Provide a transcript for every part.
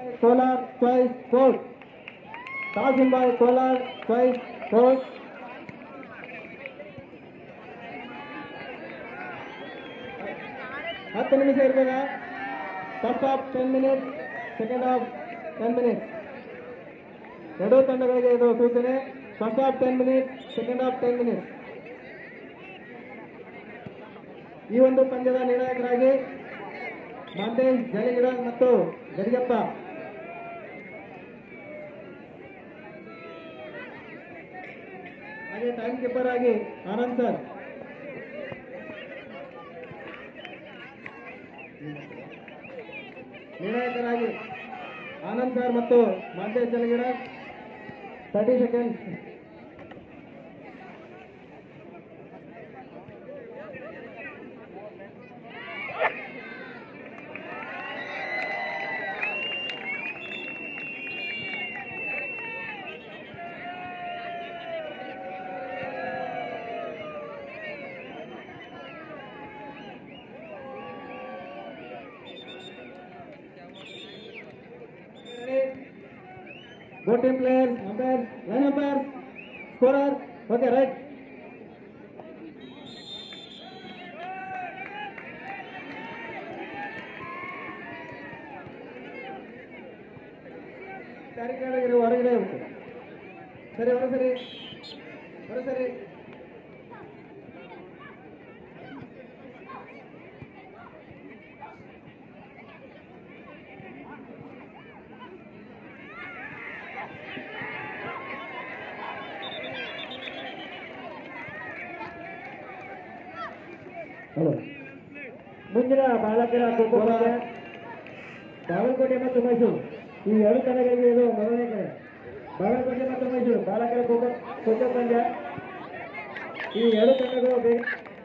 Kolar, choice 4. Toss in by Kolar, choice 4. ಹತ್ತು ನಿಮಿಷ ಇರ್ತದ. First half 10 minutes, second half 10 minutes. ಎರಡೂ ತಂಡಗಳಿಗೆ ಇದು ಸೂಚನೆ. First half 10 minutes, second half 10 minutes. ಈ ಒಂದು ಪಂದ್ಯದ ನಿರ್ಣಾಯಕರಾಗಿ ಮಾಂತೇಶ್ ಜಲಿಗಿಡ ಮತ್ತು ಗಡಿಗಪ್ಪ. ಹಾಗೆ ಟೈಮ್ ಕೀಪರ್ ಆಗಿ ಆನಂದ್ ಸರ್. ನಿರ್ಣಾಯಕರಾಗಿ ಆನಂದ್ ಸರ್ ಮತ್ತು Mantesh ಜಲಿಗಿಡ. 30 seconds. Both team players, umpires, line umpires, scorer. Okay, right. ಹೊರಗಡೆ ಸರಿ, ಹೊರಸರಿ ಹೊರಸರಿ. ಮುಂದಿನ ಬಾಲಕರ ಖೋಖೋ ಪಂದ್ಯ ಬಾಗಲಕೋಟೆ ಮತ್ತು ಮೈಸೂರು. ಈ ಎರಡು ತಂಡಗಳಿಗೆ ಇದು ಮೊದಲನೇ ಕಡೆ. ಬಾಗಲಕೋಟೆ ಮತ್ತು ಮೈಸೂರು ಬಾಲಕರ ಖೋಖೋ ಪಂದ್ಯ. ಈ ಎರಡು ತಂಡಗಳು ಬೇಗ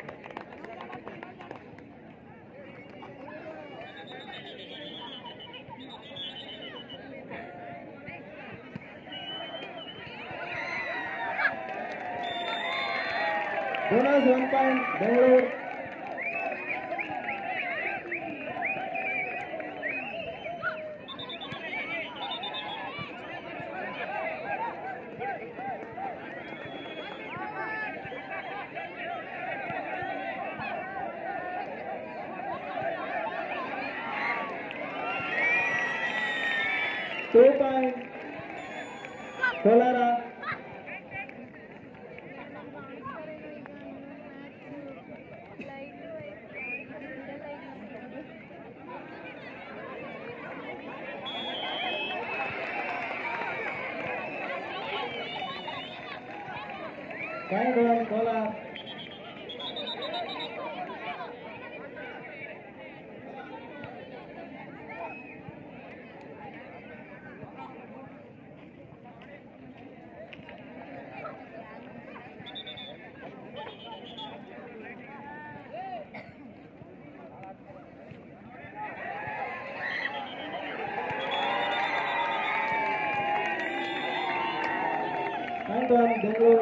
bonus 1 point Bengaluru. Two point Kolar. Point one Kolar. Point one Bengaluru.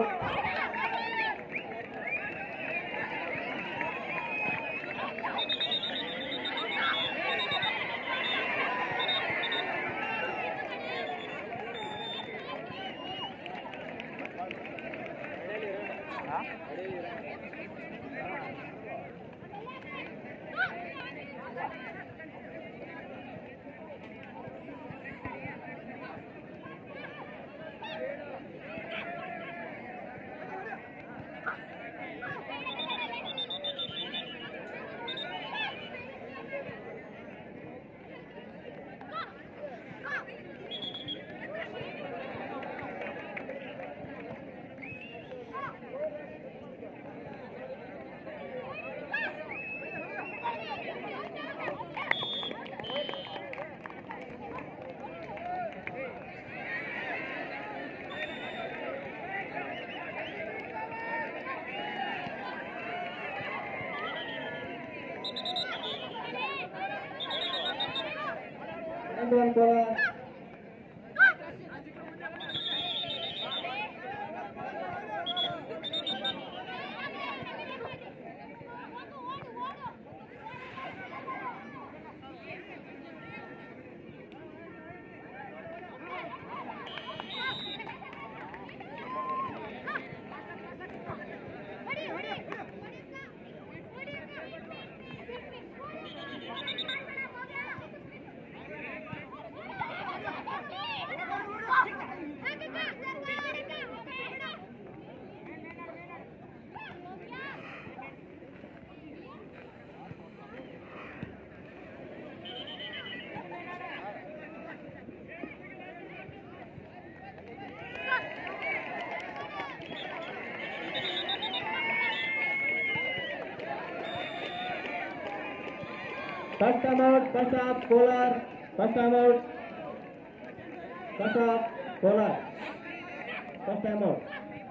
One Kolar. First time out, first half, Kolar. First time out. First half, Kolar. First time out.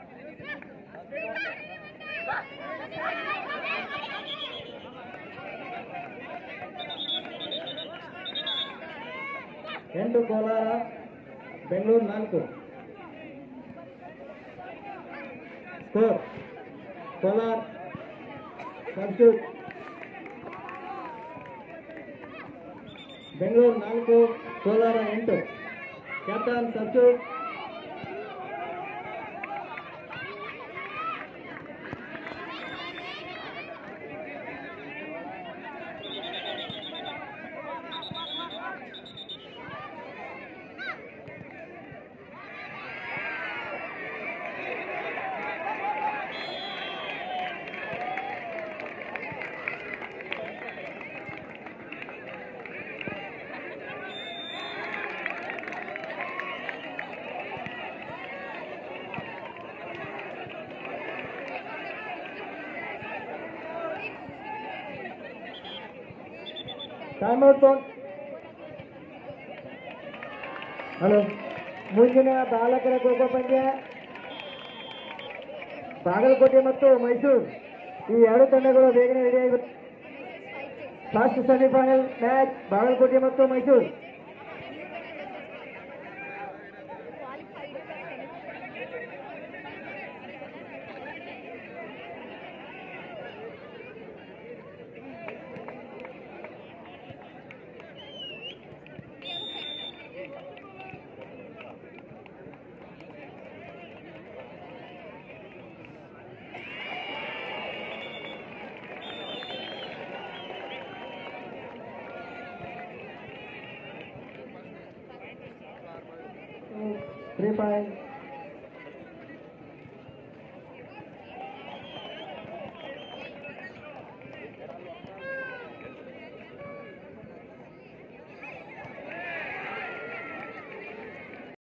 ಎಂಟು Kolar, Bengaluru 4. Score Kolar substitute Bengaluru 4, Kolar 8. Captain substitute time out ತಗೊಂಡು hello ಮುಂದಿನ ಬಾಲಕರ ಖೋಖೋ ಪಂದ್ಯ ಬಾಗಲಕೋಟೆ ಮತ್ತು ಮೈಸೂರು ಈ ಎರಡು ತಂಡಗಳು ಬೇಗನೆ ರೆಡಿಯಾಗಿ ಫಸ್ಟ್ ಸೆಮಿಫೈನಲ್ ಮ್ಯಾಚ್ ಬಾಗಲಕೋಟೆ ಮತ್ತು ಮೈಸೂರು. Three point.